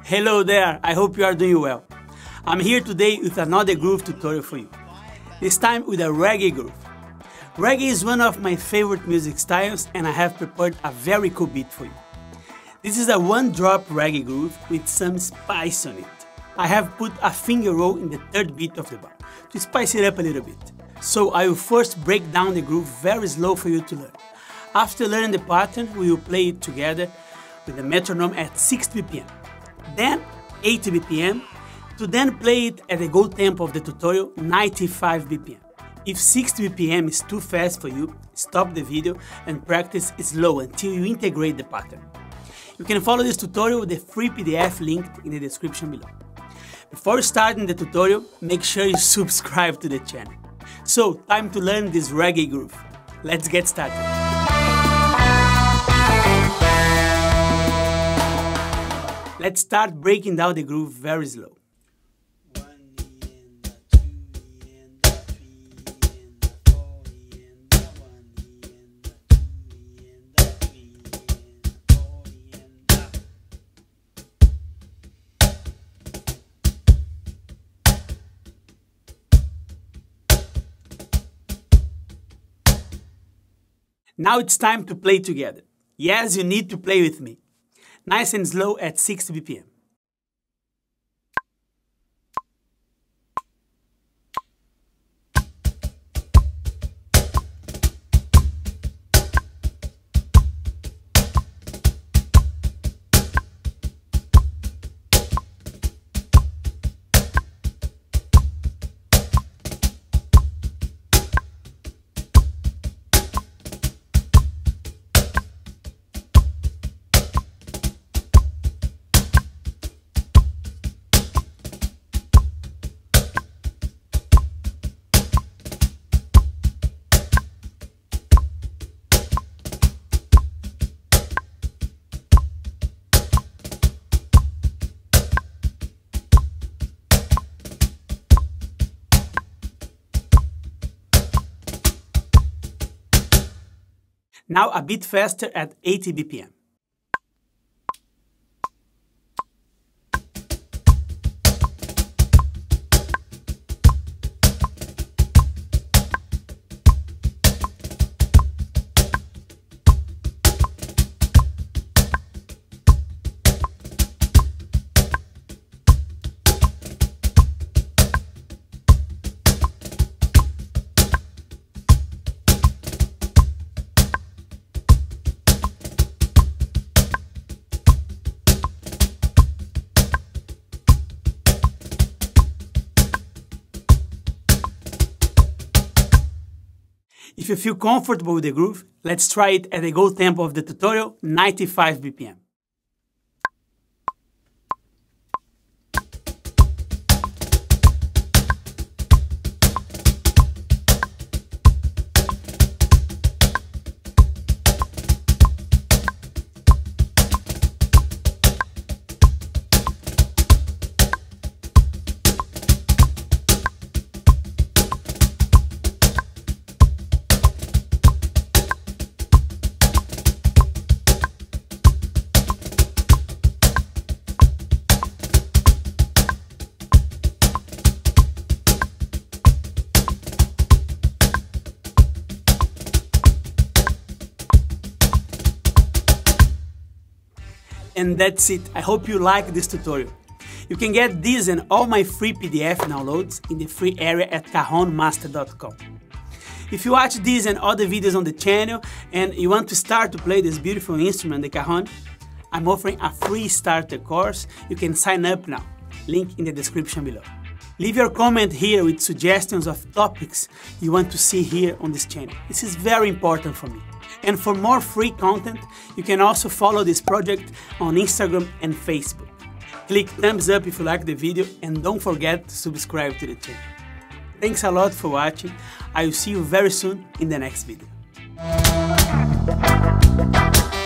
Hello there, I hope you are doing well. I'm here today with another groove tutorial for you. This time with a reggae groove. Reggae is one of my favorite music styles and I have prepared a very cool beat for you. This is a one-drop reggae groove with some spice on it. I have put a finger roll in the third beat of the bar to spice it up a little bit. So I will first break down the groove very slow for you to learn. After learning the pattern, we will play it together with the metronome at 60 BPM. Then 80 BPM, to then play it at the go tempo of the tutorial, 95 BPM. If 60 BPM is too fast for you, stop the video and practice slow until you integrate the pattern. You can follow this tutorial with the free PDF linked in the description below. Before starting the tutorial, make sure you subscribe to the channel. So, time to learn this reggae groove. Let's get started. Let's start breaking down the groove very slow. Now it's time to play together. Yes, you need to play with me. Nice and slow at 60 BPM. Now a bit faster at 80 BPM. If you feel comfortable with the groove, let's try it at the go tempo of the tutorial, 95 BPM. And that's it. I hope you like this tutorial. You can get this and all my free PDF downloads in the free area at cajonmaster.com. If you watch these and other videos on the channel and you want to start to play this beautiful instrument, the cajon, I'm offering a free starter course. You can sign up now. Link in the description below. Leave your comment here with suggestions of topics you want to see here on this channel. This is very important for me. And for more free content, you can also follow this project on Instagram and Facebook. Click thumbs up if you like the video and don't forget to subscribe to the channel. Thanks a lot for watching. I will see you very soon in the next video.